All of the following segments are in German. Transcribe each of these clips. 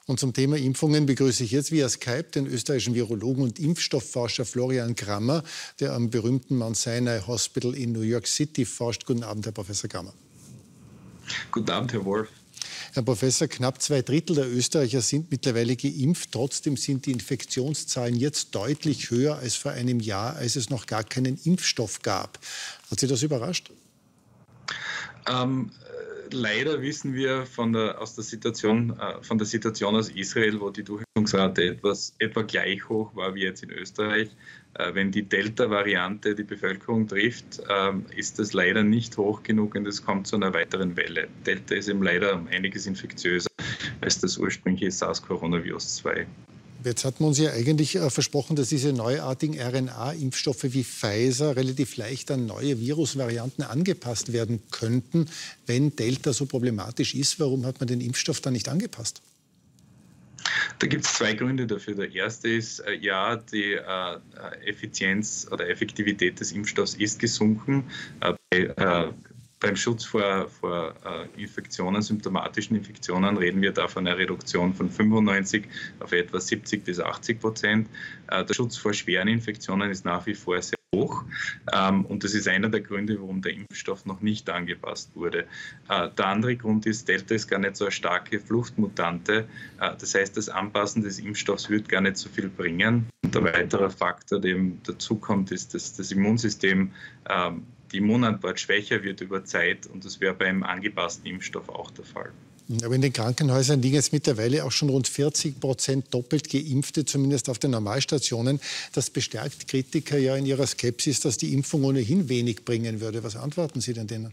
Und zum Thema Impfungen begrüße ich jetzt via Skype den österreichischen Virologen und Impfstoffforscher Florian Grammer, der am berühmten Mount Sinai Hospital in New York City forscht. Guten Abend, Herr Professor Grammer. Guten Abend, Herr Wolf. Herr Professor, knapp 2/3 der Österreicher sind mittlerweile geimpft. Trotzdem sind die Infektionszahlen jetzt deutlich höher als vor einem Jahr, als es noch gar keinen Impfstoff gab. Hat Sie das überrascht? Leider wissen wir von der Situation aus Israel, wo die Durchführungsrate etwa gleich hoch war wie jetzt in Österreich. Wenn die Delta-Variante die Bevölkerung trifft, ist das leider nicht hoch genug und es kommt zu einer weiteren Welle. Delta ist eben leider um einiges infektiöser als das ursprüngliche SARS-Coronavirus-2. Jetzt hat man uns ja eigentlich versprochen, dass diese neuartigen RNA-Impfstoffe wie Pfizer relativ leicht an neue Virusvarianten angepasst werden könnten. Wenn Delta so problematisch ist, warum hat man den Impfstoff dann nicht angepasst? Da gibt es zwei Gründe dafür. Der erste ist, ja, die Effizienz oder Effektivität des Impfstoffs ist gesunken. Beim Schutz vor Infektionen, symptomatischen Infektionen, reden wir da von einer Reduktion von 95 auf etwa 70 bis 80%. Der Schutz vor schweren Infektionen ist nach wie vor sehr hoch. Und das ist einer der Gründe, warum der Impfstoff noch nicht angepasst wurde. Der andere Grund ist, Delta ist gar nicht so eine starke Fluchtmutante. Das heißt, das Anpassen des Impfstoffs wird gar nicht so viel bringen. Und der weitere Faktor, der eben dazukommt, ist, dass das Immunsystem die Immunantwort schwächer wird über Zeit und das wäre beim angepassten Impfstoff auch der Fall. Aber in den Krankenhäusern liegen jetzt mittlerweile auch schon rund 40% doppelt Geimpfte, zumindest auf den Normalstationen. Das bestärkt Kritiker ja in ihrer Skepsis, dass die Impfung ohnehin wenig bringen würde. Was antworten Sie denn denen?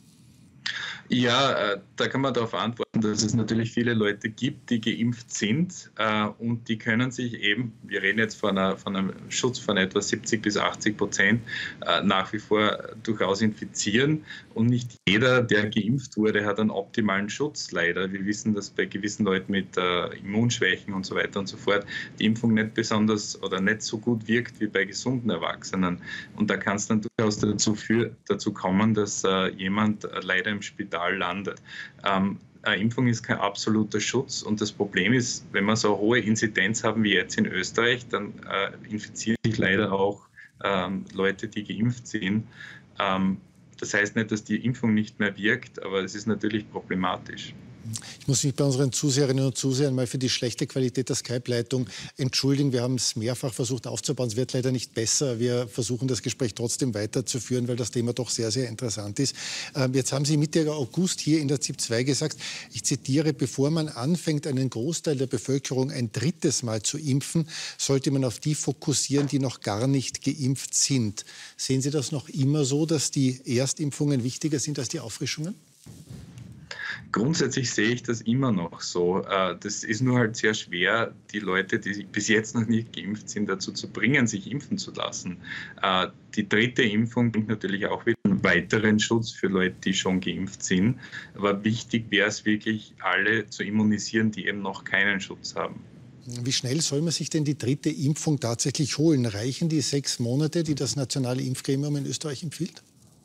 Ja, da kann man darauf antworten, dass es natürlich viele Leute gibt, die geimpft sind und die können sich eben, wir reden jetzt von einem Schutz von etwa 70 bis 80%, nach wie vor durchaus infizieren. Und nicht jeder, der geimpft wurde, hat einen optimalen Schutz leider. Wir wissen, dass bei gewissen Leuten mit Immunschwächen und so weiter und so fort die Impfung nicht besonders oder nicht so gut wirkt wie bei gesunden Erwachsenen. Und da kann es dann durchaus dazu kommen, dass jemand leider im Spital landet. Eine Impfung ist kein absoluter Schutz und das Problem ist, wenn wir so eine hohe Inzidenz haben wie jetzt in Österreich, dann infizieren sich leider auch Leute, die geimpft sind. Das heißt nicht, dass die Impfung nicht mehr wirkt, aber es ist natürlich problematisch. Ich muss mich bei unseren Zuseherinnen und Zusehern mal für die schlechte Qualität der Skype-Leitung entschuldigen. Wir haben es mehrfach versucht aufzubauen. Es wird leider nicht besser. Wir versuchen das Gespräch trotzdem weiterzuführen, weil das Thema doch sehr, sehr interessant ist. Jetzt haben Sie Mitte August hier in der ZIP 2 gesagt, ich zitiere, bevor man anfängt, einen Großteil der Bevölkerung ein drittes Mal zu impfen, sollte man auf die fokussieren, die noch gar nicht geimpft sind. Sehen Sie das noch immer so, dass die Erstimpfungen wichtiger sind als die Auffrischungen? Grundsätzlich sehe ich das immer noch so. Das ist nur halt sehr schwer, die Leute, die bis jetzt noch nicht geimpft sind, dazu zu bringen, sich impfen zu lassen. Die dritte Impfung bringt natürlich auch wieder einen weiteren Schutz für Leute, die schon geimpft sind. Aber wichtig wäre es wirklich, alle zu immunisieren, die eben noch keinen Schutz haben. Wie schnell soll man sich denn die dritte Impfung tatsächlich holen? Reichen die 6 Monate, die das nationale Impfgremium in Österreich empfiehlt?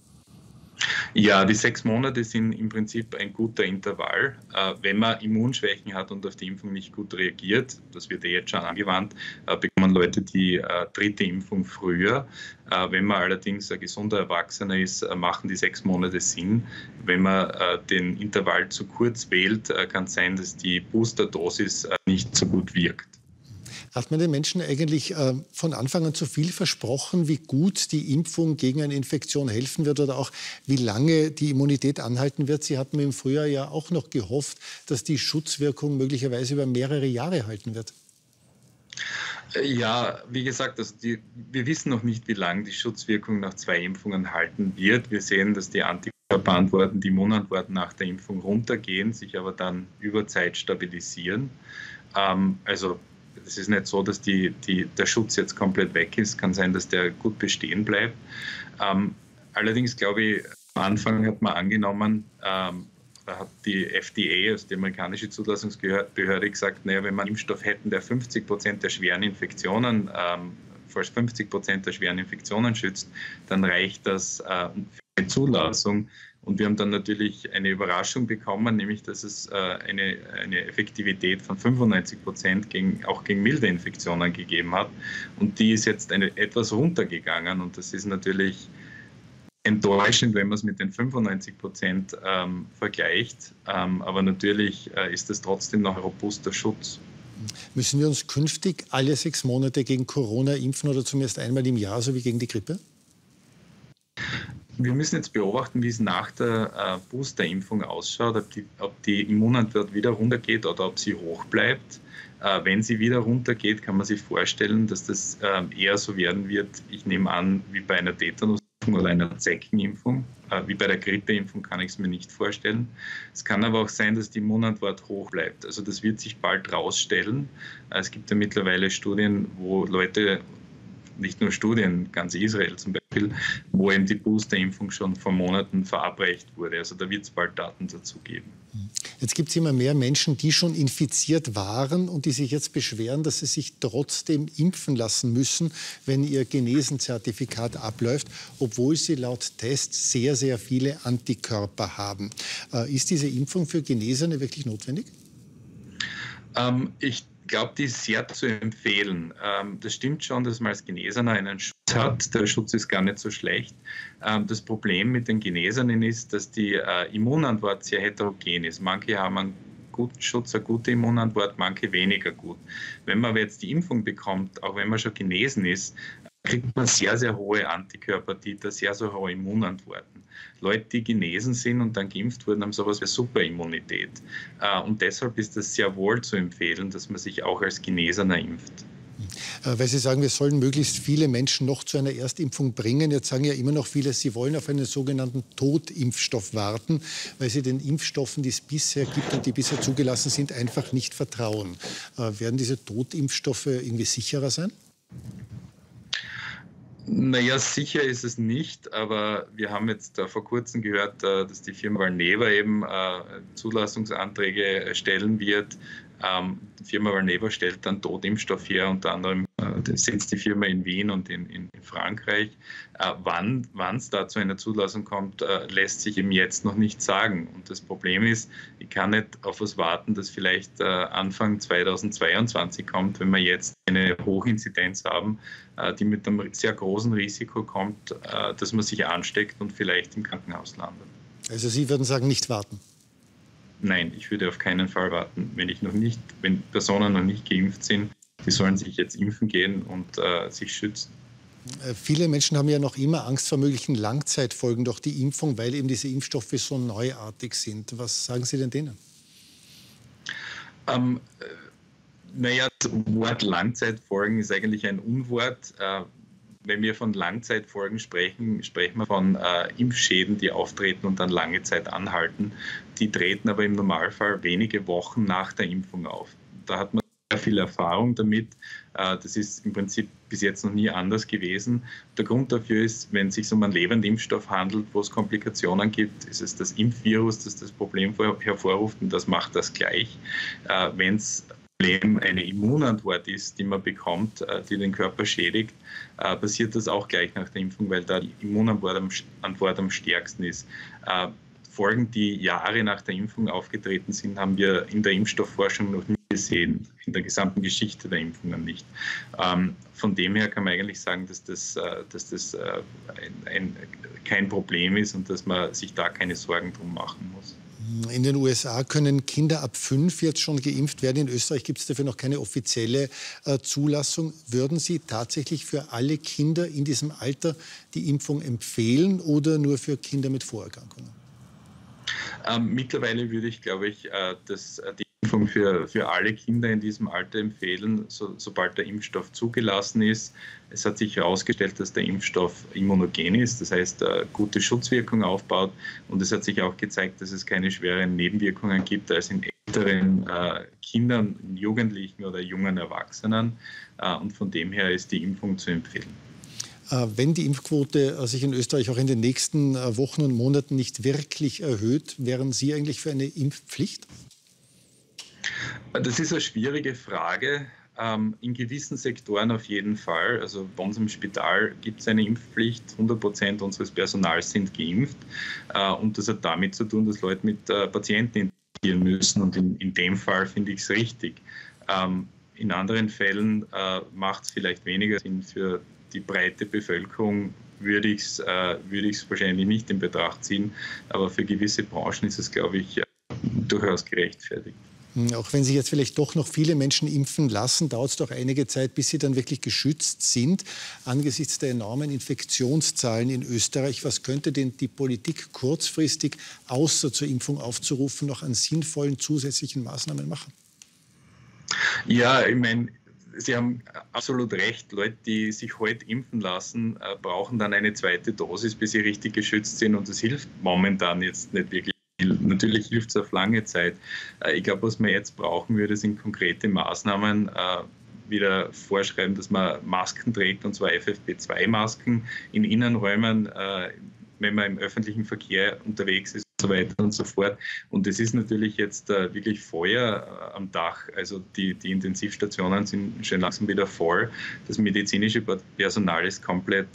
Ja, die 6 Monate sind im Prinzip ein guter Intervall. Wenn man Immunschwächen hat und auf die Impfung nicht gut reagiert, das wird ja jetzt schon angewandt, bekommen Leute die dritte Impfung früher. Wenn man allerdings ein gesunder Erwachsener ist, machen die 6 Monate Sinn. Wenn man den Intervall zu kurz wählt, kann es sein, dass die Boosterdosis nicht so gut wirkt. Hat man den Menschen eigentlich von Anfang an zu viel versprochen, wie gut die Impfung gegen eine Infektion helfen wird oder auch wie lange die Immunität anhalten wird? Sie hatten im Frühjahr ja auch noch gehofft, dass die Schutzwirkung möglicherweise über mehrere Jahre halten wird. Ja, wie gesagt, wir wissen noch nicht, wie lange die Schutzwirkung nach 2 Impfungen halten wird. Wir sehen, dass die Antikörperantworten, die Immunantworten nach der Impfung runtergehen, sich aber dann über Zeit stabilisieren. Also es ist nicht so, dass der Schutz jetzt komplett weg ist. Es kann sein, dass der gut bestehen bleibt. Allerdings glaube ich, am Anfang hat man angenommen, da hat die FDA, also die amerikanische Zulassungsbehörde, gesagt, naja, wenn wir einen Impfstoff hätten, der 50% der schweren Infektionen, vor 50% der schweren Infektionen schützt, dann reicht das Zulassung. Und wir haben dann natürlich eine Überraschung bekommen, nämlich dass es eine Effektivität von 95% auch gegen milde Infektionen gegeben hat. Und die ist jetzt etwas runtergegangen. Und das ist natürlich enttäuschend, wenn man es mit den 95% vergleicht. Aber natürlich ist es trotzdem noch ein robuster Schutz. Müssen wir uns künftig alle 6 Monate gegen Corona impfen oder zumindest einmal im Jahr, so wie gegen die Grippe? Wir müssen jetzt beobachten, wie es nach der Boosterimpfung ausschaut, ob die Immunantwort wieder runtergeht oder ob sie hoch bleibt. Wenn sie wieder runtergeht, kann man sich vorstellen, dass das eher so werden wird, ich nehme an, wie bei einer Tetanusimpfung oder einer Zeckenimpfung. Wie bei der Grippeimpfung kann ich es mir nicht vorstellen. Es kann aber auch sein, dass die Immunantwort hoch bleibt. Also das wird sich bald rausstellen. Es gibt ja mittlerweile Studien, wo Leute, nicht nur Studien, ganz Israel zum Beispiel, wo eben die Boosterimpfung schon vor Monaten verabreicht wurde. Also da wird es bald Daten dazu geben. Jetzt gibt es immer mehr Menschen, die schon infiziert waren und die sich jetzt beschweren, dass sie sich trotzdem impfen lassen müssen, wenn ihr Genesenzertifikat abläuft, obwohl sie laut Tests sehr, sehr viele Antikörper haben. Ist diese Impfung für Genesene wirklich notwendig? Ich glaube, die ist sehr zu empfehlen. Das stimmt schon, dass man als Genesener einen Schutz hat. Der Schutz ist gar nicht so schlecht. Das Problem mit den Genesenen ist, dass die Immunantwort sehr heterogen ist. Manche haben einen guten Schutz, eine gute Immunantwort, manche weniger gut. Wenn man aber jetzt die Impfung bekommt, auch wenn man schon genesen ist, kriegt man sehr, sehr hohe Antikörpertiter, sehr, sehr hohe Immunantworten. Leute, die genesen sind und dann geimpft wurden, haben sowas wie Superimmunität. Und deshalb ist es sehr wohl zu empfehlen, dass man sich auch als Genesener impft. Weil Sie sagen, wir sollen möglichst viele Menschen noch zu einer Erstimpfung bringen. Jetzt sagen ja immer noch viele, sie wollen auf einen sogenannten Totimpfstoff warten, weil sie den Impfstoffen, die es bisher gibt und die bisher zugelassen sind, einfach nicht vertrauen. Werden diese Totimpfstoffe irgendwie sicherer sein? Naja, sicher ist es nicht, aber wir haben jetzt vor kurzem gehört, dass die Firma Valneva eben Zulassungsanträge stellen wird. Die Firma Valneva stellt dann Totimpfstoff her, unter anderem sitzt die Firma in Wien und in Frankreich. Wann es da zu einer Zulassung kommt, lässt sich eben jetzt noch nicht sagen. Und das Problem ist, ich kann nicht auf was warten, das vielleicht Anfang 2022 kommt, wenn wir jetzt eine Hochinzidenz haben, die mit einem sehr großen Risiko kommt, dass man sich ansteckt und vielleicht im Krankenhaus landet. Also Sie würden sagen, nicht warten? Nein, ich würde auf keinen Fall warten. Wenn Personen noch nicht geimpft sind, die sollen sich jetzt impfen gehen und sich schützen. Viele Menschen haben ja noch immer Angst vor möglichen Langzeitfolgen durch die Impfung, weil eben diese Impfstoffe so neuartig sind. Was sagen Sie denn denen? Naja, das Wort Langzeitfolgen ist eigentlich ein Unwort. Wenn wir von Langzeitfolgen sprechen, sprechen wir von Impfschäden, die auftreten und dann lange Zeit anhalten. Die treten aber im Normalfall wenige Wochen nach der Impfung auf. Da hat man sehr viel Erfahrung damit. Das ist im Prinzip bis jetzt noch nie anders gewesen. Der Grund dafür ist, wenn es sich um einen lebenden Impfstoff handelt, wo es Komplikationen gibt, ist es das Impfvirus, das das Problem hervorruft und das macht das gleich. Wenn es eine Immunantwort ist, die man bekommt, die den Körper schädigt, passiert das auch gleich nach der Impfung, weil da die Immunantwort am stärksten ist. Folgen, die Jahre nach der Impfung aufgetreten sind, haben wir in der Impfstoffforschung noch nie gesehen, in der gesamten Geschichte der Impfungen nicht. Von dem her kann man eigentlich sagen, dass das kein Problem ist und dass man sich da keine Sorgen drum machen muss. In den USA können Kinder ab 5 jetzt schon geimpft werden. In Österreich gibt es dafür noch keine offizielle Zulassung. Würden Sie tatsächlich für alle Kinder in diesem Alter die Impfung empfehlen oder nur für Kinder mit Vorerkrankungen? Mittlerweile würde ich, glaube ich, die Impfung für alle Kinder in diesem Alter empfehlen, sobald der Impfstoff zugelassen ist. Es hat sich herausgestellt, dass der Impfstoff immunogen ist, das heißt, gute Schutzwirkung aufbaut. Und es hat sich auch gezeigt, dass es keine schweren Nebenwirkungen gibt als in älteren Kindern, Jugendlichen oder jungen Erwachsenen. Und von dem her ist die Impfung zu empfehlen. Wenn die Impfquote sich in Österreich auch in den nächsten Wochen und Monaten nicht wirklich erhöht, wären Sie eigentlich für eine Impfpflicht? Das ist eine schwierige Frage. In gewissen Sektoren auf jeden Fall. Also bei uns im Spital gibt es eine Impfpflicht. 100% unseres Personals sind geimpft. Und das hat damit zu tun, dass Leute mit Patienten interagieren müssen. Und in dem Fall finde ich es richtig. In anderen Fällen macht es vielleicht weniger Sinn für die breite Bevölkerung. Würde ich es wahrscheinlich nicht in Betracht ziehen. Aber für gewisse Branchen ist es, glaube ich, durchaus gerechtfertigt. Auch wenn sich jetzt vielleicht doch noch viele Menschen impfen lassen, dauert es doch einige Zeit, bis sie dann wirklich geschützt sind. Angesichts der enormen Infektionszahlen in Österreich, was könnte denn die Politik kurzfristig, außer zur Impfung aufzurufen, noch an sinnvollen zusätzlichen Maßnahmen machen? Ja, ich meine, Sie haben absolut recht. Leute, die sich heute impfen lassen, brauchen dann eine zweite Dosis, bis sie richtig geschützt sind. Und das hilft momentan jetzt nicht wirklich. Natürlich hilft es auf lange Zeit. Ich glaube, was man jetzt brauchen würde, sind konkrete Maßnahmen. Wieder vorschreiben, dass man Masken trägt, und zwar FFP2-Masken in Innenräumen, wenn man im öffentlichen Verkehr unterwegs ist und so weiter und so fort. Und es ist natürlich jetzt wirklich Feuer am Dach. Also die Intensivstationen sind schon langsam wieder voll. Das medizinische Personal ist komplett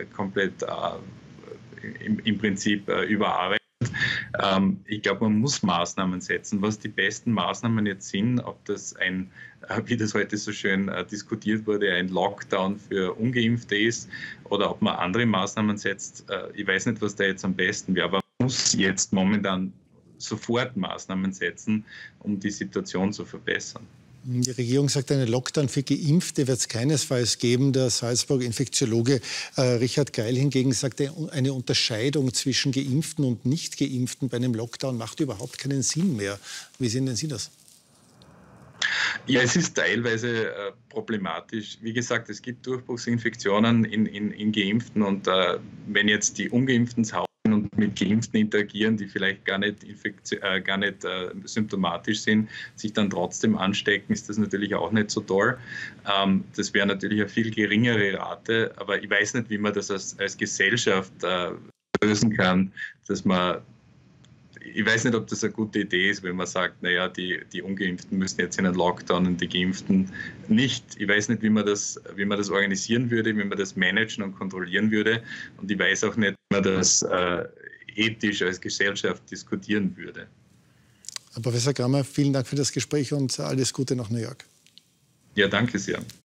im Prinzip überarbeitet. Ich glaube, man muss Maßnahmen setzen. Was die besten Maßnahmen jetzt sind, ob das wie das heute so schön diskutiert wurde, ein Lockdown für Ungeimpfte ist oder ob man andere Maßnahmen setzt. Ich weiß nicht, was da jetzt am besten wäre, aber man muss jetzt momentan sofort Maßnahmen setzen, um die Situation zu verbessern. Die Regierung sagt, einen Lockdown für Geimpfte wird es keinesfalls geben. Der Salzburg-Infektiologe Richard Geil hingegen sagt, eine Unterscheidung zwischen Geimpften und Nicht-Geimpften bei einem Lockdown macht überhaupt keinen Sinn mehr. Wie sehen denn Sie das? Ja, es ist teilweise problematisch. Wie gesagt, es gibt Durchbruchsinfektionen in Geimpften, und wenn jetzt die Ungeimpften zu Hause und mit Geimpften interagieren, die vielleicht gar nicht symptomatisch sind, sich dann trotzdem anstecken, ist das natürlich auch nicht so toll. Das wäre natürlich eine viel geringere Rate, aber ich weiß nicht, wie man das als Gesellschaft lösen kann, ich weiß nicht, ob das eine gute Idee ist, wenn man sagt, naja, die Ungeimpften müssen jetzt in einen Lockdown und die Geimpften nicht. Ich weiß nicht, wie man das organisieren würde, wie man das managen und kontrollieren würde. Und ich weiß auch nicht, wie man das ethisch als Gesellschaft diskutieren würde. Herr Professor Grammer, vielen Dank für das Gespräch und alles Gute nach New York. Ja, danke sehr.